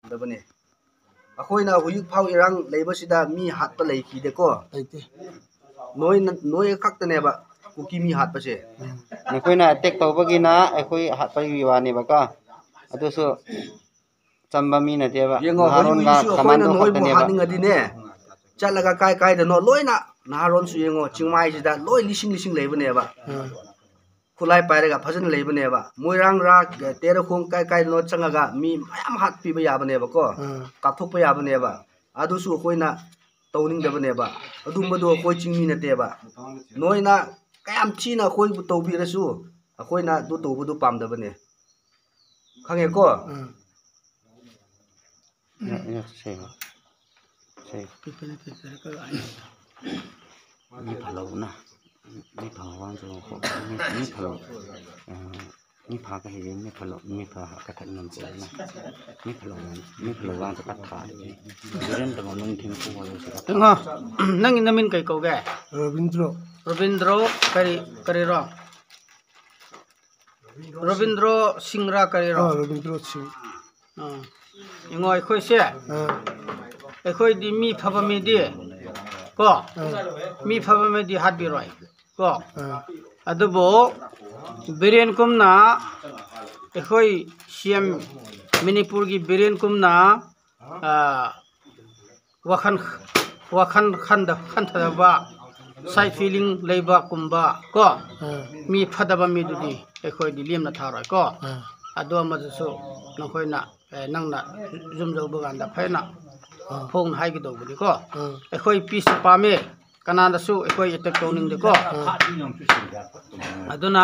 दबने अखोइना हुयुक फाउ इरंग लेबसिदा मी हातपा लेखिदेको लेते नोय खक्तनेबा कुकी मी हातपसे नखोइना अटैक तौबगिना अखोइ हातपगी वानेबका अदुसु चंबा मी नतेबा येंगो हुयुक अखोइना नोयबु हातनिंगदिने चलगा काय काय दनो लोइना नारोन सु येंगो चिंगमाइ सिदा लोइ लिसिंग लिसिंग लेबनेबा खुलाई पाइरेगा फजन लेबनेबा मोइरांग रा तेरखोंग काय काय नो चंगागा मी मयाम हात पिबा याबनेबा को काथोकपा याबनेबा अदुसु अखोइना तौनिंग दबनेबा अदुमबदो अखोइ चिंगमी नतेबा नोइना कयाम चीना अखोइबु तौबिरसु अखोइना दु तौबदु पामदबने खंगे को ni phalau na ni phawang jo ko ni phalau ni pha ka hi ni pha ka that nam che na ni phalau wang ka tha ren da mun thim ko wa se nga nang inamin kai ko ga Robindro kari ro Robindro Singra kari ro Robindro Singh ingoi khoi se khoi di mi phaba mi di ko mi phaba mi di hat bi roi ko adubo birian kumna khoi siam Manipur gi birian kumna wakhan khanda ba side feeling leiba kumba ko mi phadaba mi dudi khoi di limna tharoi ko ado ma su nkhoi na nangna zum jo baganda phaina phong hai gi dobudi ko khoi peace pame kananda su khoi attack towning de ko aduna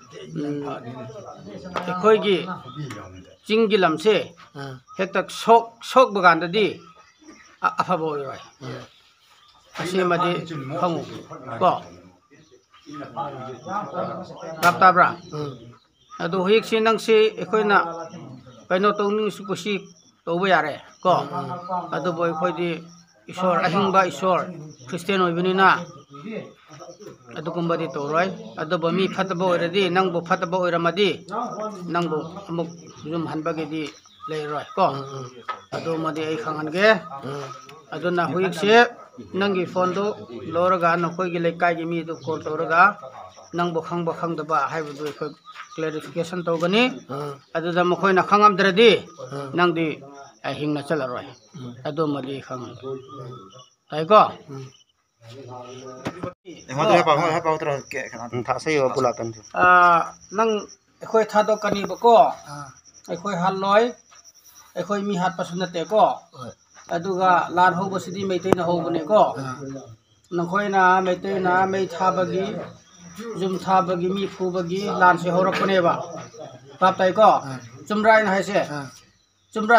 khoi gi chinggi lamse hektak sok baganda di afa bo roi asi madi khong ko rapta bra adu hik sinang si khoi na kaino towning su kusi tawba yare ko adu boy khoi di isor ahingba isor Christian oibini na adu kumbadi toroi adu bami phataba oradi nangbo phataba oiramadi nangbo amuk zum hanbagi di leiroi ko adu madi ai khangan ge adu na huik se nangi phone do loraga nokoi gi lekai gi mi du call toraga nangbo khangdaba haibu khoi clarification togani adu da mokoi na khangam dradi nangdi hingna chalaroi adu madi khang tai ko tha sai wa pula kan nang khoi thado kani bako khoi haloi khoi mi hat pasunate ko aduga lan hobo sidi Meitei na hobone ko nangkhoi na Meitei na mei thabagi zum thabagi mi phubagi lan se horakone ba taptai ko chumrai na haise chumdura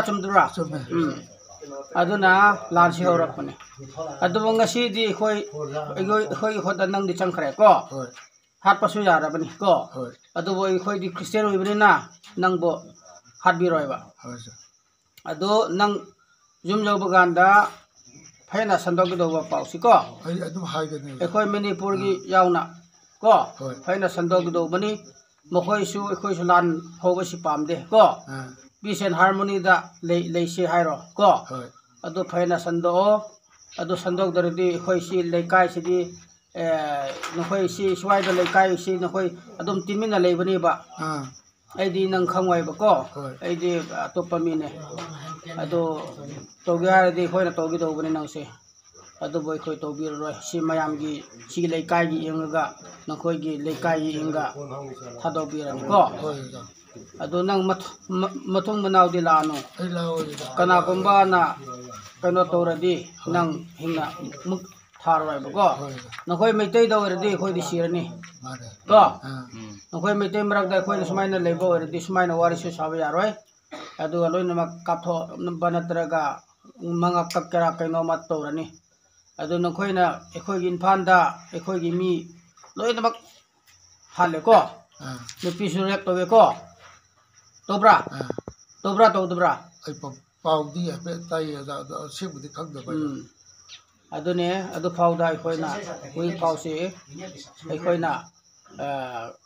aduna lan se horakone aduba ngasi di khoi khoda nang di changkhre ko hat pasu yara bani ko adubo khoi di Christian oibani na nangbo hat bi roi ba adu nang zum jo baganda phaina sandok do ba pausi ko khoi Manipur gi yauna ko phaina sandok do bani mokhoi su lan hoba si pamde ko peace and harmony da leise hairo ko adu phaina sando adu sandok dardi khoi si leikai si di nokhoi si swai da leikai si nokhoi adum timina leibani ba aidi nang khangwai ba ko aidi atopa mine adu togyar di khoi na togi do bani nang se adu boy khoi tobir roi si mayam gi si leikai gi inga nokhoi gi leikai gi inga thado biran ko adu nang mathung manaw di lano kana kumba na kano toradi nang hingna muk tharwai ba ko nokhoi Meitei da oradi khoi di sirani ko nokhoi Meitei mrak da khoi sumaina lebo oradi sumaina wari su sabe yaroi adu loina mak kaptho banatraga manga kakkara kaino mat torani adu nokhoi na ekhoi gi Imphal da ekhoi gi mi loina mak hale ko nupi su rek tobe ko tobra tobra paudi ape tai da sebudi khagda ba adune adu phauda khoina hui phause khoina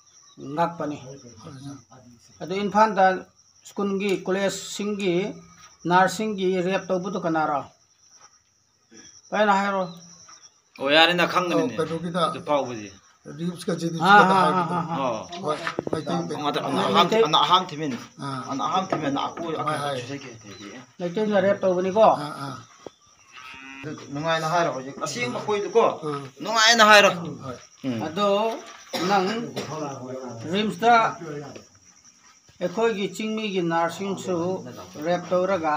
ngak pani adu Imphal da school gi college singi nursing gi rep to bu to kanaro pai na hairo o yare na khangani ne Pero kita to pau budi rips ka jadi ha kita ha hai ha kita. ha ngata ana ham thimin na aku chuseke lai te na rep to bu ni ko nungai na hairo hojik asing ba koi ko nungai na hairo ado nang rims da ekhoi gi chingmi gi nursing su rep to raga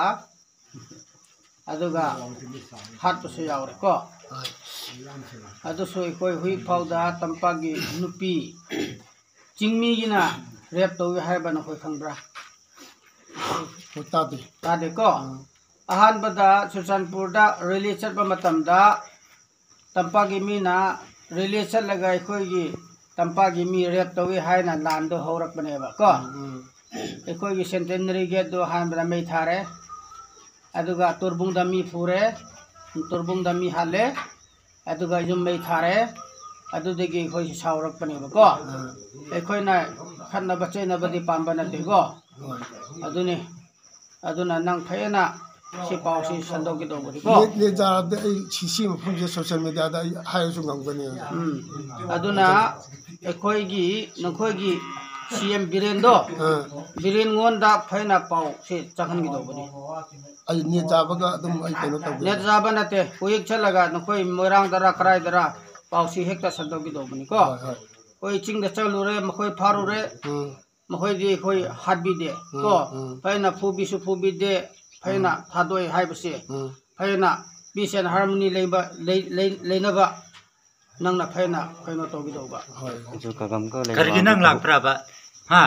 aduga hat su yaure ko adu so ekhoi hui phauda tampa gi nupi chingmi gi na rep to hai ba na khoi khangbra Kita di. ta de ko ahan bada Susanpur da release chat ba matam da tampa gi mi na release chat laga ekhoi gi tampa gi mi rep to hai na lan do horak bane ba ko ekhoi gi centenary gate do han bra mei thare aduga turbung da mi phure turbung da mi hale aduga yum mei thare adu de gi ekhoi saurak bane ba ko ekhoi na khanna ba chena ba di pamba na de ko aduni aduna nang phayana si pau si sandok gi do ba di ko Le jar de sisi mo phum je social media da hai su ngam gani. aduna ekhoi gi nakhoi gi CM Birendo Biren ngon da phaina pau si chakhan gi do ba di Ai ni jaba ga dum ai keno ta. net jaba na te koik chalaga nakhoi moirang dara krai dara pau si hekta sandok gi do ba ni ko koi ching da chalu re makhoi pharu re makhoi di khoi hatbi de ko phaina phubi su phubi de phaina thadoi hai ba se phaina peace and harmony leina ba nangna phaina kaino to gi do ba ju ka gam ko le kargi nang lak pra ba ha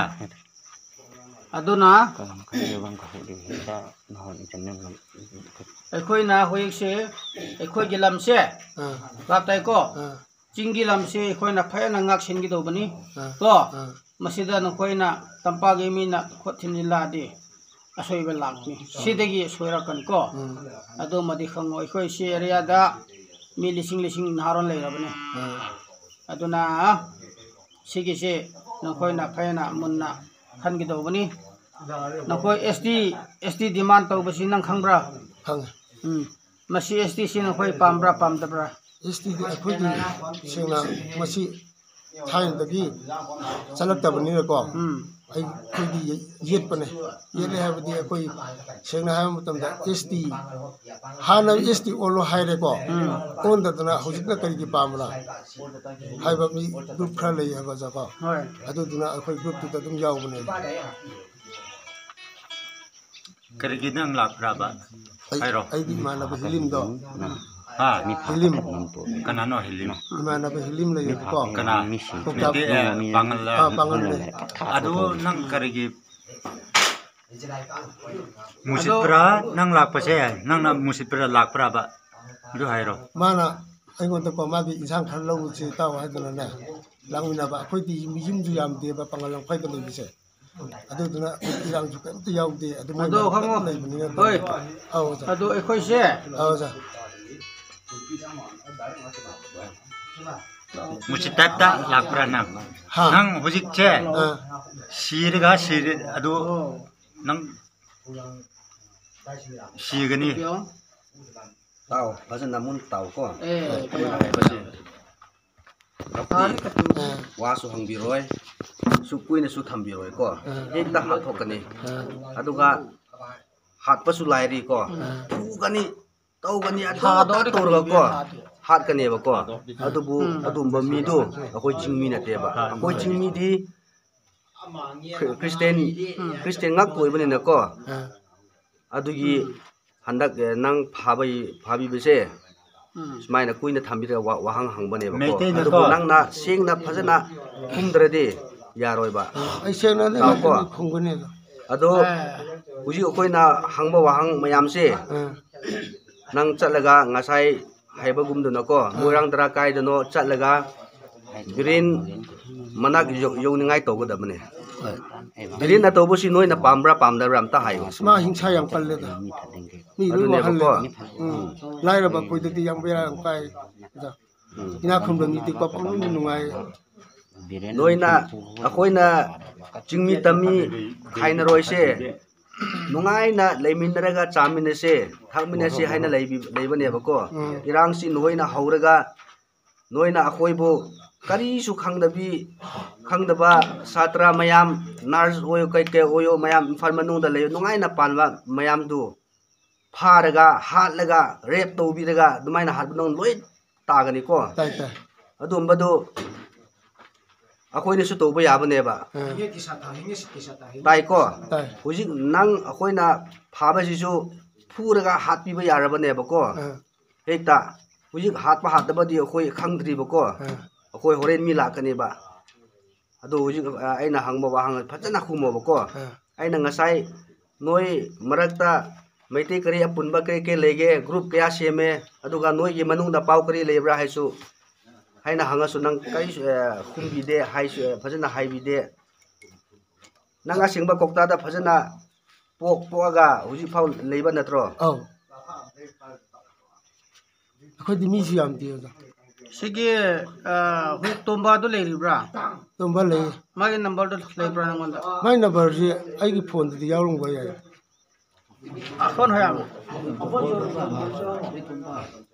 aduna kam ka le bang ka hu de da non channel ekhoi na hoik se ekhoi gi lam se lap tai ko chinggi lam se ekhoi na phaina ngak sin gi do bani ko masida na khoi na tampa gi mi na khothin la de asoi ba lak ni sidagi soira kan ko ado madi khango ekhoi se area da mi lising naron le rabane aduna sigi se na khoi na phaina munna khan gi do bani na khoi SD demand to basi nang khangbra Khang. masi SD sin khoi pambra pamdabra Isti di aku di sena masih thai da gi chalak ta bani ko. Ai khoi di yet pane. Yet le ha di koi sena ha mutam da ST hana ST olo hai re ko. On da na hujik na kari gi pamla. Hai ba mi group khra le ha ba ja ko. hoi Adu duna khoi group tu ta dum yaw bane. kargi nang lak pra ba hairo Ai di mana ba hilim do. ha Hilim kana no hilim mana ba hilim le ko. kana bangal la Pangal le. adu nang kargi musipra nang lak pa se nang na musipra lak pra ba du hairo Mana ai ngon ta ko ma bi insang khan lo chi taw ha duna na. Lang na ba khoi di mi yim ju yam de ba pangal phai ta le bi se. Adu duna irang ju kan tu yaw de adu mai. ado khango le bi ni. hoi Aw ja. ado ekhoi se Aw ja. musitap ta lak pra nang Ha. nang hujik che sirga sir adu nang sigani yo tao fazana mun tao ko ari ka tu wa su hangbiroi su puina su thambiroi ko ekta ha thokani aduga hat pa su lairi ko thugani tawgani atha torga ko hat kane ba ko adubu adumba mi do akoi chingmi na te ba akoi chingmi di Christian ngak koi bani na ko adugi handak nang phabi bese smaina kuina thambira wahang hangbane ba ko adubu nang na sing na phajana khumdrade yaroi ba Ai se na le ko khungune. ado uji koina hangba wahang mayam se nang chatlaga ngasai haiba gumduna ko moirang dara kai dano chatlaga green manak yongningai togodabane green na tobusi noi na pambra pamdara amta hayo Sma hingsa yang palle da. Mi ru wa halle. Lai ra ba koi de yang bera ang kai. Ja. Ina khum da mi ti ko pang nu ngai. noi na akoi na chingmi tami khaina roi se ꯅꯨꯡꯉꯥꯏꯅ ꯂꯩꯃꯤꯟꯅꯔꯒ ꯆꯥꯃꯤꯟꯅꯁꯦ ꯊꯛꯃꯤꯟꯅꯁꯦ ꯍꯥꯏꯅ ꯂꯩꯕꯅꯦꯕꯀꯣ ꯏꯔꯥꯡꯁꯤ ꯅꯣꯏꯅ ꯍꯧꯔꯒ ꯅꯣꯏꯅ ꯑꯩꯈꯣꯏꯕꯨ ꯀꯔꯤꯁꯨ ꯈꯪꯗꯕ ꯁꯥꯇ꯭ꯔ ꯃꯌꯥꯝ ꯅꯔꯁ ꯑꯣꯏꯌꯣ ꯀꯩ ꯑꯣꯏꯌꯣ ꯃꯌꯥꯝ ꯏꯝꯐꯥꯜ ꯃꯅꯨꯡꯗ ꯂꯩ ꯅꯨꯡꯉꯥꯏꯅ ꯄꯥꯟꯕ ꯃꯌꯥꯝꯗꯨ ꯐꯥꯔꯒ ꯍꯥꯠꯂꯒ ꯔꯦꯞ ꯇꯧꯕꯤꯔꯒ ꯑꯗꯨꯃꯥꯏꯅ ꯍꯥꯠꯄ ꯅꯪ ꯂꯣꯏ ꯇꯥꯒꯅꯤꯀꯣ ꯑꯗꯨꯝꯕꯗꯨ ꯑꯩꯈꯣꯏꯅꯁꯨ ꯇꯧꯕ ꯌꯥꯕꯅꯦꯕ ꯇꯥꯏꯀꯣ ꯍꯧꯖꯤꯛ ꯅꯪ ꯑꯩꯈꯣꯏꯅ ꯐꯥꯕꯁꯤꯁꯨ ꯐꯨꯔꯒ ꯍꯥꯠꯄꯤꯕ ꯌꯥꯔꯕꯅꯦꯕꯀꯣ ꯍꯦꯛꯇ ꯍꯧꯖꯤꯛ ꯍꯥꯠꯄ ꯍꯥꯠꯇꯕꯗꯤ ꯑꯩꯈꯣꯏ ꯈꯪꯗ꯭ꯔꯤꯕꯀꯣ ꯑꯩꯈꯣꯏ ꯍꯣꯔꯦꯟ ꯃꯤ ꯂꯥꯛꯀꯅꯦꯕ ꯑꯗꯣ ꯍꯧꯖꯤꯛ ꯑꯩꯅ ꯍꯪꯕ ꯋꯥꯍꯪ ꯐꯖꯅ ꯈꯨꯝꯃꯣꯕꯀꯣ ꯑꯩꯅ ꯉꯁꯥꯏ ꯅꯣꯏ ꯃꯔꯛꯇ ꯃꯩꯇꯩ ꯀꯔꯤ ꯑꯄꯨꯟꯕ ꯀꯩ ꯂꯩꯒꯦ ꯒ꯭ꯔꯨꯞ ꯀꯌꯥ ꯁꯦꯝꯃꯦ ꯑꯗꯨꯒ ꯅꯣꯏꯒꯤ ꯃꯅꯨꯡꯗ ꯄꯥꯎ ꯀꯔꯤ ꯂꯩꯕ꯭ꯔꯥ ꯍꯥꯏꯁꯨ ꯍꯥꯏꯅ ꯍꯪꯉꯁꯨ ꯅꯪ ꯀꯔꯤꯁꯨ ꯈꯨꯝꯕꯤꯗꯦ ꯍꯥꯏꯁꯨ ꯐꯖꯅ ꯍꯥꯏꯕꯤꯗꯦ ꯅꯪ ꯑꯁꯦꯡꯕ ꯀꯧꯇꯥꯗ ꯐꯖꯅ ꯄꯣꯛꯑꯒ ꯍꯧꯖꯤꯛꯐꯥꯎ ꯂꯩꯕ ꯅꯠꯇ꯭ꯔꯣ ꯑꯩꯈꯣꯏꯗꯤ ꯃꯤꯁꯨ ꯌꯥꯝꯗꯦ ꯑꯣꯖꯥ ꯁꯤꯒꯤ ꯍꯧꯖꯤꯛ ꯇꯣꯝꯕꯥꯗꯨ ꯂꯩꯔꯤꯕ꯭ꯔꯥ ꯇꯣꯝꯕ ꯂꯩ ꯃꯥꯒꯤ ꯅꯝꯕꯔꯗꯨ ꯂꯩꯕ꯭ꯔꯥ ꯅꯪꯉꯣꯟꯗ ꯃꯥꯒꯤ ꯅꯝꯕꯔꯁꯤ ꯑꯩꯒꯤ ꯐꯣꯟꯗꯗꯤ ꯌꯥꯎꯔꯝꯕ ꯌꯥꯏ ꯐꯣꯟ ꯍꯣꯏ